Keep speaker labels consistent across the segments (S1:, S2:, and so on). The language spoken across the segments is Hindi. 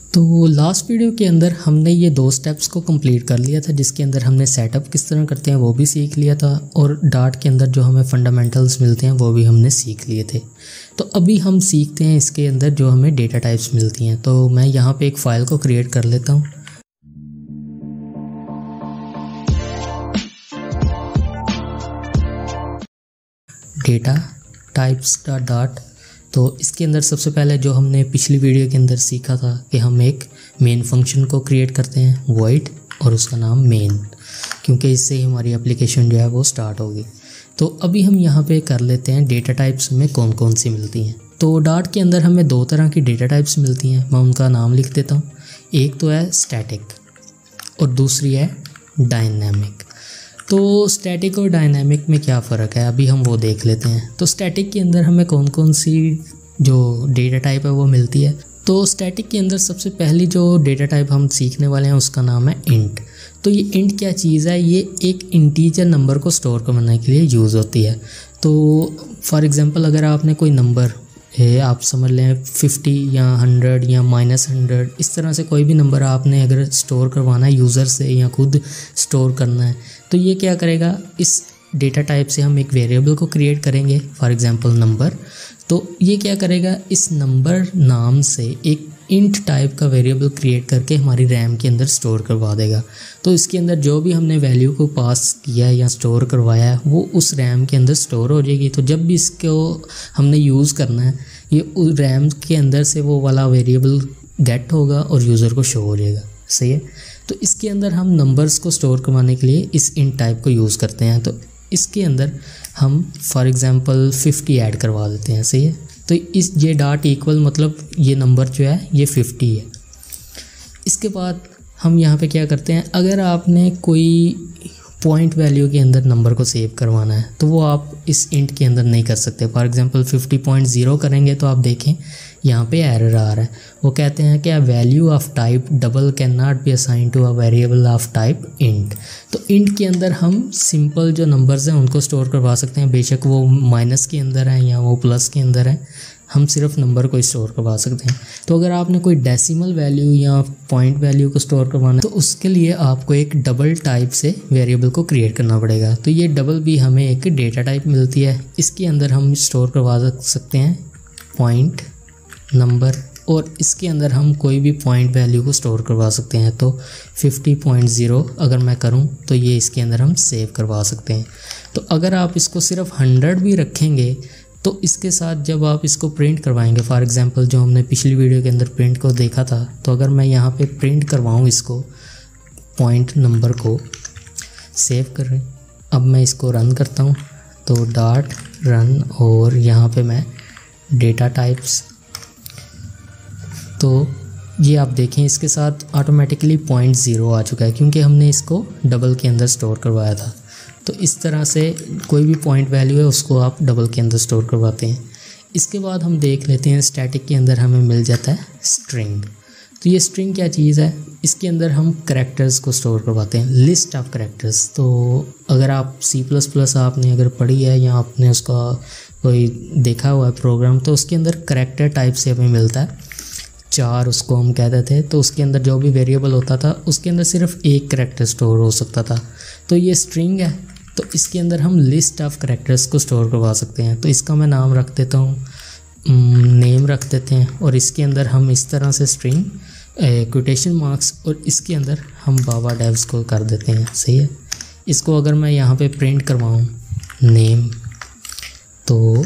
S1: तो लास्ट वीडियो के अंदर हमने ये 2 स्टेप्स को कंप्लीट कर लिया था, जिसके अंदर हमने सेटअप किस तरह करते हैं वो भी सीख लिया था और डार्ट के अंदर जो हमें फंडामेंटल्स मिलते हैं वो भी हमने सीख लिए थे। तो अभी हम सीखते हैं इसके अंदर जो हमें डेटा टाइप्स मिलती हैं। तो मैं यहाँ पे एक फ़ाइल को क्रिएट कर लेता हूँ। Data types dot. तो इसके अंदर सबसे पहले जो हमने पिछली वीडियो के अंदर सीखा था कि हम एक मेन फंक्शन को क्रिएट करते हैं वॉइड और उसका नाम मेन, क्योंकि इससे हमारी एप्लीकेशन जो है वो स्टार्ट होगी। तो अभी हम यहाँ पे कर लेते हैं डेटा टाइप्स में कौन कौन सी मिलती हैं। तो डार्ट के अंदर हमें 2 तरह की डेटा टाइप्स मिलती हैं, मैं उनका नाम लिख देता हूँ। एक तो है स्टैटिक और दूसरी है डायनामिक। तो स्टैटिक और डायनामिक में क्या फ़र्क है अभी हम वो देख लेते हैं। तो स्टैटिक के अंदर हमें कौन कौन सी जो डेटा टाइप है वो मिलती है। तो स्टैटिक के अंदर सबसे पहली जो डेटा टाइप हम सीखने वाले हैं उसका नाम है इंट। तो ये इंट क्या चीज़ है, ये एक इंटीजर नंबर को स्टोर करने के लिए यूज़ होती है। तो फॉर एग्ज़ाम्पल अगर आपने कोई नंबर आप समझ लें 50 या 100 या -100, इस तरह से कोई भी नंबर आपने अगर स्टोर करवाना है यूज़र से या खुद स्टोर करना है, तो ये क्या करेगा, इस डेटा टाइप से हम एक वेरिएबल को क्रिएट करेंगे, फॉर एग्जांपल नंबर। तो ये क्या करेगा, इस नंबर नाम से एक इंट टाइप का वेरिएबल क्रिएट करके हमारी रैम के अंदर स्टोर करवा देगा। तो इसके अंदर जो भी हमने वैल्यू को पास किया है या स्टोर करवाया है वो उस रैम के अंदर स्टोर हो जाएगी। तो जब भी इसको हमने यूज़ करना है, ये उस रैम के अंदर से वो वाला वेरिएबल गेट होगा और यूज़र को शो हो जाएगा। सही है। तो इसके अंदर हम नंबर्स को स्टोर करवाने के लिए इस इंट टाइप को यूज़ करते हैं। तो इसके अंदर हम फॉर एग्ज़ाम्पल 50 ऐड करवा देते हैं। सही है। तो इस ये डॉट इक्वल मतलब ये नंबर जो है ये 50 है। इसके बाद हम यहाँ पे क्या करते हैं, अगर आपने कोई पॉइंट वैल्यू के अंदर नंबर को सेव करवाना है तो वो आप इस इंट के अंदर नहीं कर सकते। फॉर एग्जांपल 50.0 करेंगे तो आप देखें यहाँ पे एरर आ रहा है। वो कहते हैं कि value of type double can not be assign to a variable of type int. तो इंट के अंदर हम सिंपल जो नंबर्स हैं उनको स्टोर करवा सकते हैं, बेशक वो माइनस के अंदर है या वो प्लस के अंदर है, हम सिर्फ नंबर को स्टोर करवा सकते हैं। तो अगर आपने कोई डेसिमल वैल्यू या पॉइंट वैल्यू को स्टोर करवाना है तो उसके लिए आपको एक डबल टाइप से वेरिएबल को क्रिएट करना पड़ेगा। तो ये डबल भी हमें एक डेटा टाइप मिलती है। इसके अंदर हम स्टोर करवा सकते हैं पॉइंट नंबर और इसके अंदर हम कोई भी पॉइंट वैल्यू को स्टोर करवा सकते हैं। तो 50.0 अगर मैं करूं तो ये इसके अंदर हम सेव करवा सकते हैं। तो अगर आप इसको सिर्फ 100 भी रखेंगे तो इसके साथ जब आप इसको प्रिंट करवाएंगे, फॉर एग्जांपल जो हमने पिछली वीडियो के अंदर प्रिंट को देखा था, तो अगर मैं यहाँ पे प्रिंट करवाऊँ इसको पॉइंट नंबर को सेव कर रहे, अब मैं इसको रन करता हूँ तो डॉट रन और यहाँ पे मैं डेटा टाइप्स, तो ये आप देखें इसके साथ ऑटोमेटिकली 0.0 आ चुका है क्योंकि हमने इसको डबल के अंदर स्टोर करवाया था। तो इस तरह से कोई भी पॉइंट वैल्यू है उसको आप डबल के अंदर स्टोर करवाते हैं। इसके बाद हम देख लेते हैं स्टैटिक के अंदर हमें मिल जाता है स्ट्रिंग। तो ये स्ट्रिंग क्या चीज़ है, इसके अंदर हम करैक्टर्स को स्टोर करवाते हैं, लिस्ट ऑफ करैक्टर्स। तो अगर आप C++ आपने अगर पढ़ी है या आपने उसका कोई देखा हुआ है प्रोग्राम, तो उसके अंदर करैक्टर टाइप से हमें मिलता है 4 उसको हम कहते थे। तो उसके अंदर जो भी वेरिएबल होता था उसके अंदर सिर्फ एक करैक्टर स्टोर हो सकता था। तो ये स्ट्रिंग है, तो इसके अंदर हम लिस्ट ऑफ करैक्टर्स को स्टोर करवा सकते हैं। तो इसका मैं नाम रख देता हूँ, नेम रख देते हैं और इसके अंदर हम इस तरह से स्ट्रिंग कोटेशन मार्क्स और इसके अंदर हम बाबा डेव्स को कर देते हैं। सही है। इसको अगर मैं यहाँ पे प्रिंट करवाऊँ नेम, तो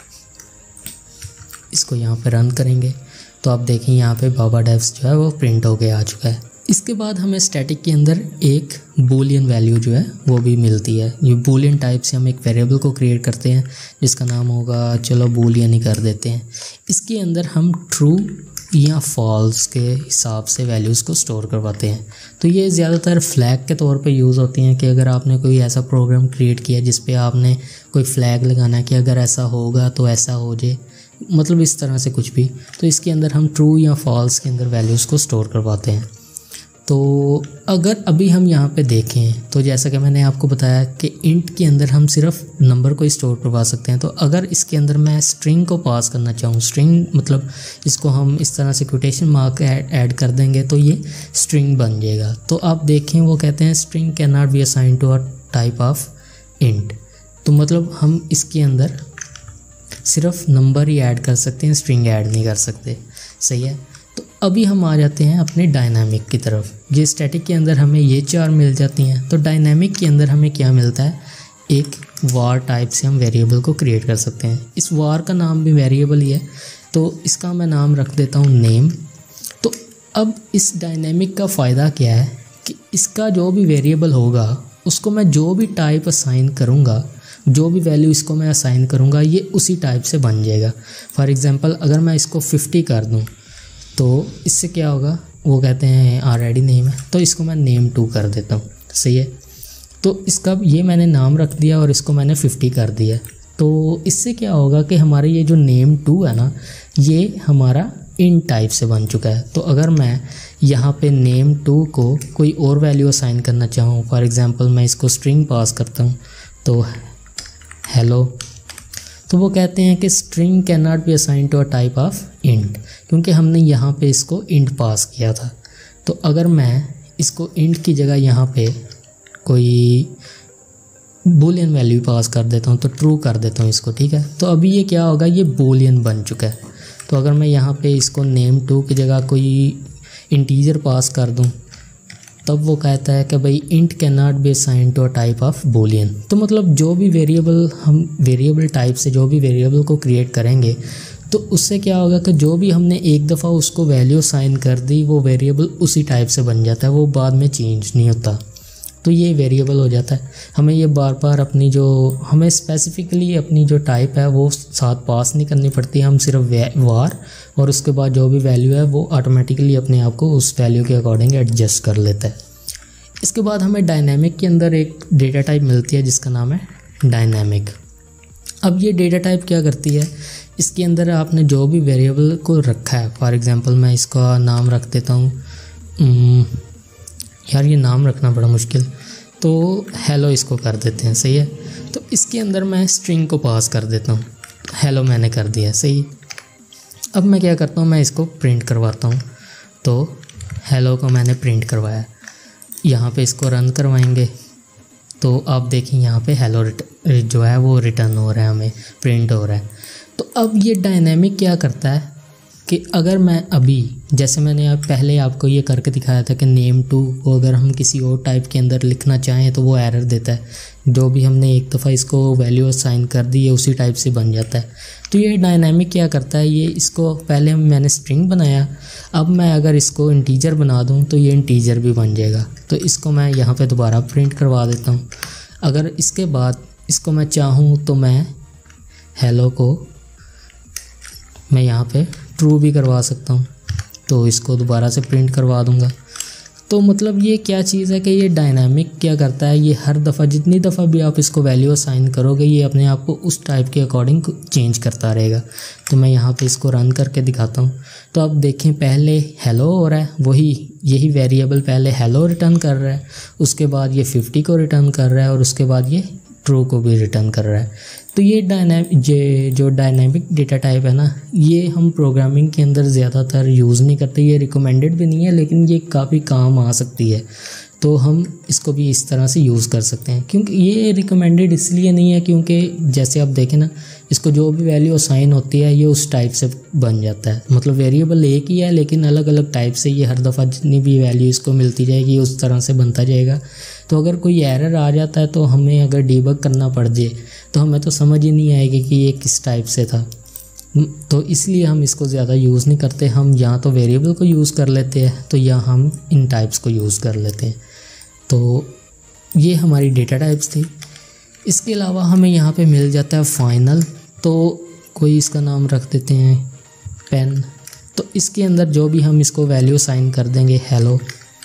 S1: इसको यहाँ पे रन करेंगे तो आप देखें यहाँ पे बाबा डेव्स जो है वो प्रिंट होके आ चुका है। इसके बाद हमें स्टैटिक के अंदर एक बूलियन वैल्यू जो है वो भी मिलती है। ये बूलियन टाइप से हम एक वेरिएबल को क्रिएट करते हैं जिसका नाम होगा, चलो बूलियन ही कर देते हैं। इसके अंदर हम ट्रू या फॉल्स के हिसाब से वैल्यूज़ को स्टोर करवाते हैं। तो ये ज़्यादातर फ्लैग के तौर पे यूज़ होती हैं कि अगर आपने कोई ऐसा प्रोग्राम क्रिएट किया जिस पे आपने कोई फ्लैग लगाना है कि अगर ऐसा होगा तो ऐसा हो जाए, मतलब इस तरह से कुछ भी। तो इसके अंदर हम ट्रू या फॉल्स के अंदर वैल्यूज़ को स्टोर करवाते हैं। तो अगर अभी हम यहाँ पे देखें तो जैसा कि मैंने आपको बताया कि इंट के अंदर हम सिर्फ नंबर को स्टोर करवा सकते हैं। तो अगर इसके अंदर मैं स्ट्रिंग को पास करना चाहूँ, स्ट्रिंग मतलब इसको हम इस तरह से कोटेशन मार्क ऐड कर देंगे तो ये स्ट्रिंग बन जाएगा। तो आप देखें वो कहते हैं string can not be assign to a type of int. तो मतलब हम इसके अंदर सिर्फ नंबर ही ऐड कर सकते हैं, स्ट्रिंग ऐड नहीं कर सकते। सही है। तो अभी हम आ जाते हैं अपने डायनामिक की तरफ। ये स्टैटिक के अंदर हमें ये 4 मिल जाती हैं, तो डायनामिक के अंदर हमें क्या मिलता है, एक वार टाइप से हम वेरिएबल को क्रिएट कर सकते हैं। इस वार का नाम भी वेरिएबल ही है, तो इसका मैं नाम रख देता हूँ नेम। तो अब इस डायनामिक का फ़ायदा क्या है कि इसका जो भी वेरिएबल होगा उसको मैं जो भी टाइप असाइन करूँगा, जो भी वैल्यू इसको मैं असाइन करूँगा, ये उसी टाइप से बन जाएगा। फॉर एग्ज़ाम्पल अगर मैं इसको 50 कर दूँ तो इससे क्या होगा, वो कहते हैं ऑलरेडी नेम है, तो इसको मैं नेम 2 कर देता हूँ। सही है। तो इसका ये मैंने नाम रख दिया और इसको मैंने 50 कर दिया। तो इससे क्या होगा कि हमारे ये जो नेम 2 है ना, ये हमारा इन टाइप से बन चुका है। तो अगर मैं यहाँ पे नेम 2 को कोई और वैल्यू असाइन करना चाहूँ, फॉर एग्ज़ाम्पल मैं इसको स्ट्रिंग पास करता हूँ तो हेलो, तो वो कहते हैं कि string can not be assign to a type of int, क्योंकि हमने यहाँ पे इसको इंट पास किया था। तो अगर मैं इसको इंट की जगह यहाँ पे कोई बूलियन वैल्यू पास कर देता हूँ तो ट्रू कर देता हूँ इसको, ठीक है। तो अभी ये क्या होगा, ये बूलियन बन चुका है। तो अगर मैं यहाँ पे इसको नेम 2 की जगह कोई इंटीजर पास कर दूँ तब वो कहता है कि भाई int can not be assign to a type of boolean. तो मतलब जो भी वेरिएबल हम वेरिएबल टाइप से जो भी वेरिएबल को क्रिएट करेंगे तो उससे क्या होगा कि जो भी हमने एक दफ़ा उसको वैल्यू असाइन कर दी वो वेरिएबल उसी टाइप से बन जाता है, वो बाद में चेंज नहीं होता। तो ये वेरिएबल हो जाता है। हमें ये बार बार अपनी जो हमें स्पेसिफिकली अपनी जो टाइप है वो साथ पास नहीं करनी पड़ती, हम सिर्फ वार और उसके बाद जो भी वैल्यू है वो ऑटोमेटिकली अपने आप को उस वैल्यू के अकॉर्डिंग एडजस्ट कर लेता है। इसके बाद हमें डायनामिक के अंदर एक डेटा टाइप मिलती है जिसका नाम है डायनामिक। अब ये डेटा टाइप क्या करती है, इसके अंदर आपने जो भी वेरिएबल को रखा है, फॉर एग्ज़ाम्पल मैं इसका नाम रख देता हूँ, यार ये नाम रखना बड़ा मुश्किल, तो हेलो इसको कर देते हैं। सही है। तो इसके अंदर मैं स्ट्रिंग को पास कर देता हूँ, हेलो मैंने कर दिया। सही। अब मैं क्या करता हूँ, मैं इसको प्रिंट करवाता हूँ। तो हेलो को मैंने प्रिंट करवाया, यहाँ पे इसको रन करवाएंगे तो आप देखें यहाँ पे हेलो जो है वो रिटर्न हो रहा है, हमें प्रिंट हो रहा है। तो अब ये डायनेमिक क्या करता है कि अगर मैं अभी जैसे मैंने पहले आपको ये करके दिखाया था कि नेम 2 को अगर हम किसी और टाइप के अंदर लिखना चाहें तो वो एरर देता है, जो भी हमने एक दफ़ा इसको वैल्यू असाइन कर दी है उसी टाइप से बन जाता है। तो ये डायनामिक क्या करता है, ये इसको पहले मैंने स्ट्रिंग बनाया, अब मैं अगर इसको इंटीजर बना दूं तो ये इंटीजर भी बन जाएगा। तो इसको मैं यहाँ पे दोबारा प्रिंट करवा देता हूँ। अगर इसके बाद इसको मैं चाहूँ तो मैं हेलो को मैं यहाँ पे ट्रू भी करवा सकता हूँ, तो इसको दोबारा से प्रिंट करवा दूँगा। तो मतलब ये क्या चीज़ है कि ये डायनामिक क्या करता है, ये हर दफ़ा जितनी दफ़ा भी आप इसको वैल्यू असाइन करोगे ये अपने आप को उस टाइप के अकॉर्डिंग चेंज करता रहेगा। तो मैं यहाँ पे इसको रन करके दिखाता हूँ। तो आप देखें पहले हेलो हो रहा है, यही वेरिएबल पहले हेलो रिटर्न कर रहा है, उसके बाद ये 50 को रिटर्न कर रहा है और उसके बाद ये ट्रू को भी रिटर्न कर रहा है। तो ये जो डायनामिक डेटा टाइप है ना, ये हम प्रोग्रामिंग के अंदर ज़्यादातर यूज़ नहीं करते, ये रिकमेंडेड भी नहीं है, लेकिन ये काफ़ी काम आ सकती है। तो हम इसको भी इस तरह से यूज़ कर सकते हैं, क्योंकि ये रिकमेंडेड इसलिए नहीं है क्योंकि जैसे आप देखें ना, इसको जो भी वैल्यू असाइन होती है ये उस टाइप से बन जाता है। मतलब वेरिएबल एक ही है लेकिन अलग अलग टाइप से ये हर दफ़ा जितनी भी वैल्यू इसको मिलती जाएगी उस तरह से बनता जाएगा। तो अगर कोई एरर आ जाता है तो हमें अगर डीबग करना पड़ जाए तो हमें तो समझ ही नहीं आएगी कि ये किस टाइप से था। तो इसलिए हम इसको ज़्यादा यूज़ नहीं करते, हम या तो वेरिएबल को यूज़ कर लेते हैं तो या हम इन टाइप्स को यूज़ कर लेते हैं। तो ये हमारी डेटा टाइप्स थी। इसके अलावा हमें यहाँ पे मिल जाता है फाइनल, तो कोई इसका नाम रख देते हैं पेन। तो इसके अंदर जो भी हम इसको वैल्यू साइन कर देंगे हेलो।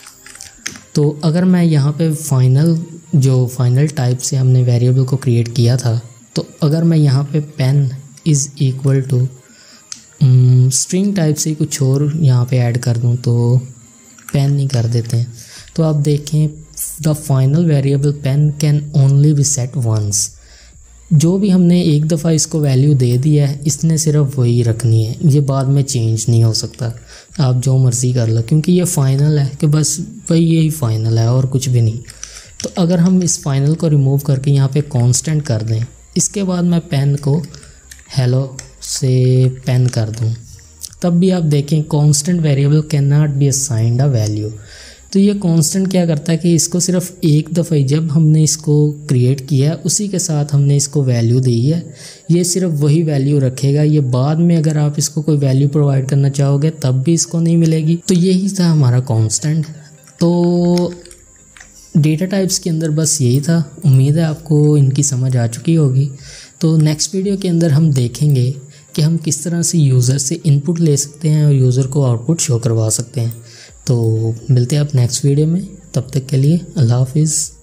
S1: तो अगर मैं यहाँ पे फाइनल टाइप से हमने वेरिएबल को क्रिएट किया था, तो अगर मैं यहाँ पे pen is equal to string type से कुछ और यहाँ पे ऐड कर दूँ, तो पेन ही कर देते हैं। तो आप देखें the final variable pen can only be set once. जो भी हमने एक दफ़ा इसको वैल्यू दे दिया है, इसने सिर्फ वही रखनी है, ये बाद में चेंज नहीं हो सकता। आप जो मर्ज़ी कर लो, क्योंकि ये फ़ाइनल है कि बस भाई यही फ़ाइनल है और कुछ भी नहीं। तो अगर हम इस फाइनल को रिमूव करके यहाँ पे कांस्टेंट कर दें, इसके बाद मैं पेन को हेलो से पेन कर दूँ, तब भी आप देखें constant variable can not be assigned a value. तो ये कांस्टेंट क्या करता है कि इसको सिर्फ एक दफ़ा ही जब हमने इसको क्रिएट किया है उसी के साथ हमने इसको वैल्यू दी है, ये सिर्फ वही वैल्यू रखेगा। ये बाद में अगर आप इसको कोई वैल्यू प्रोवाइड करना चाहोगे तब भी इसको नहीं मिलेगी। तो यही था हमारा कांस्टेंट। तो डेटा टाइप्स के अंदर बस यही था। उम्मीद है आपको इनकी समझ आ चुकी होगी। तो नेक्स्ट वीडियो के अंदर हम देखेंगे कि हम किस तरह से यूज़र से इनपुट ले सकते हैं और यूज़र को आउटपुट शो करवा सकते हैं। तो मिलते हैं आप नेक्स्ट वीडियो में, तब तक के लिए अल्लाह हाफिज़।